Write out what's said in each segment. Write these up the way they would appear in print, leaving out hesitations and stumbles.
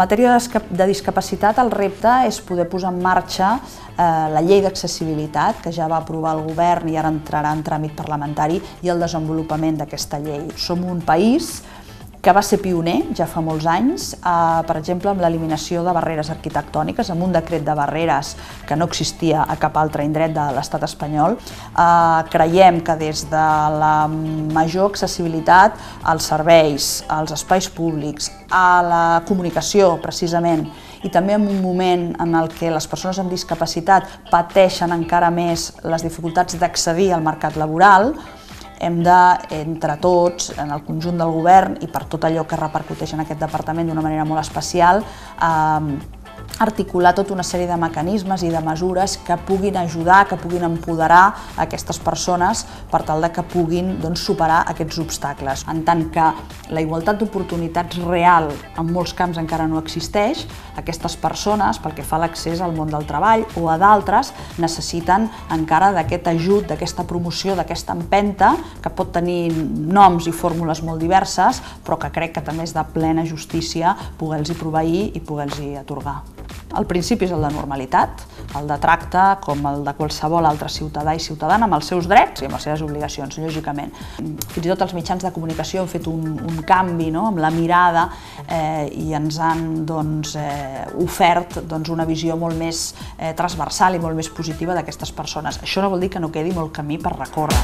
matèria de discapacitat, el repte és poder posar en marxa la llei d'accessibilitat, que ja va aprovar el govern i ara entrarà en tràmit parlamentari, i el desenvolupament d'aquesta llei. Som un país que va ser pioner ja fa molts anys, per exemple, amb l'eliminació de barreres arquitectòniques, amb un decret de barreres que no existia a cap altre indret de l'estat espanyol. Creiem que des de la major accessibilitat als serveis, als espais públics, a la comunicació, precisament, i també en un moment en el què les persones amb discapacitat pateixen encara més les dificultats d'accedir al mercat laboral, hem de, entre tots, en el conjunt del govern i per tot allò que repercuteix en aquest departament d'una manera molt especial, articular tota una sèrie de mecanismes i de mesures que puguin ajudar, que puguin empoderar aquestes persones per tal que puguin superar aquests obstacles. En tant que la igualtat d'oportunitats real en molts camps encara no existeix, aquestes persones, pel que fa a l'accés al món del treball o a d'altres, necessiten encara d'aquest ajut, d'aquesta promoció, d'aquesta empenta, que pot tenir noms i fórmules molt diverses, però que crec que també és de plena justícia poder-los proveir i poder-los atorgar. El principi és el de normalitat, el de tracte com el de qualsevol altre ciutadà i ciutadana amb els seus drets i amb les seves obligacions, lògicament. Fins i tot els mitjans de comunicació han fet un canvi amb la mirada i ens han ofert una visió molt més transversal i molt més positiva d'aquestes persones. Això no vol dir que no quedi molt camí per recórrer.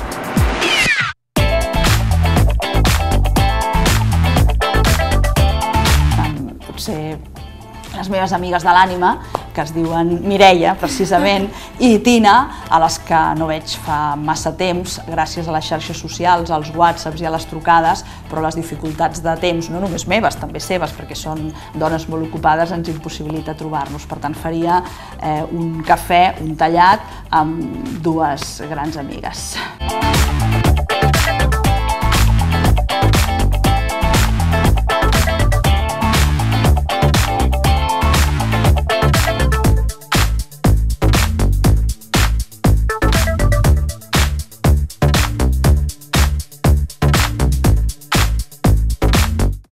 Potser les meves amigues de l'ànima, que es diuen Mireia, precisament, i Tina, a les que no veig fa massa temps, gràcies a les xarxes socials, als whatsapps i a les trucades, però les dificultats de temps, no només meves, també seves, perquè són dones molt ocupades, ens impossibilita trobar-nos. Per tant, faria un cafè, un tallat, amb dues grans amigues.